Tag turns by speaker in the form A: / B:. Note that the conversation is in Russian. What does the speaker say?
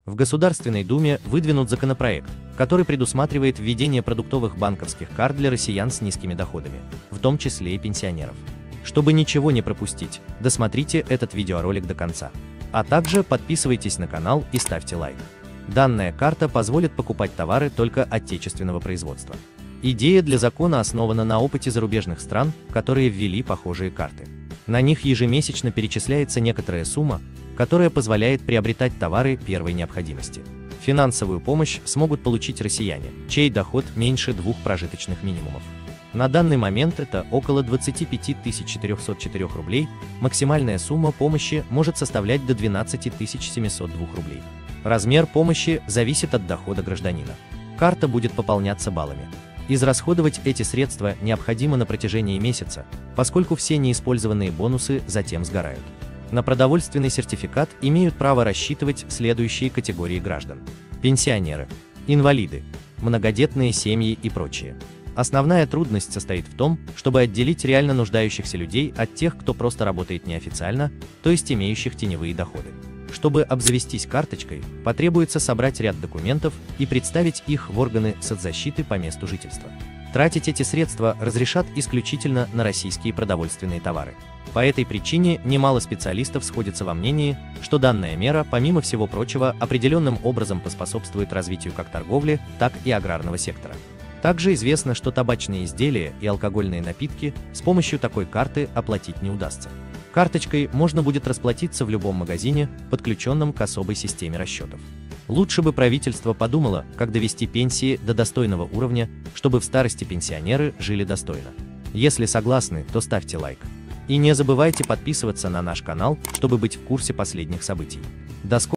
A: В Государственной Думе выдвинут законопроект, который предусматривает введение продуктовых банковских карт для россиян с низкими доходами, в том числе и пенсионеров. Чтобы ничего не пропустить, досмотрите этот видеоролик до конца. А также подписывайтесь на канал и ставьте лайк. Данная карта позволит покупать товары только отечественного производства. Идея для закона основана на опыте зарубежных стран, которые ввели похожие карты. На них ежемесячно перечисляется некоторая сумма, которая позволяет приобретать товары первой необходимости. Финансовую помощь смогут получить россияне, чей доход меньше 2 прожиточных минимумов. На данный момент это около 25 404 рублей, максимальная сумма помощи может составлять до 12 702 рублей. Размер помощи зависит от дохода гражданина. Карта будет пополняться баллами. Израсходовать эти средства необходимо на протяжении месяца, поскольку все неиспользованные бонусы затем сгорают. На продовольственный сертификат имеют право рассчитывать следующие категории граждан: пенсионеры, инвалиды, многодетные семьи и прочие. Основная трудность состоит в том, чтобы отделить реально нуждающихся людей от тех, кто просто работает неофициально, то есть имеющих теневые доходы. Чтобы обзавестись карточкой, потребуется собрать ряд документов и представить их в органы соцзащиты по месту жительства. Тратить эти средства разрешат исключительно на российские продовольственные товары. По этой причине немало специалистов сходятся во мнении, что данная мера, помимо всего прочего, определенным образом поспособствует развитию как торговли, так и аграрного сектора. Также известно, что табачные изделия и алкогольные напитки с помощью такой карты оплатить не удастся. Карточкой можно будет расплатиться в любом магазине, подключенном к особой системе расчетов. Лучше бы правительство подумало, как довести пенсии до достойного уровня, чтобы в старости пенсионеры жили достойно. Если согласны, то ставьте лайк. И не забывайте подписываться на наш канал, чтобы быть в курсе последних событий. До скорого!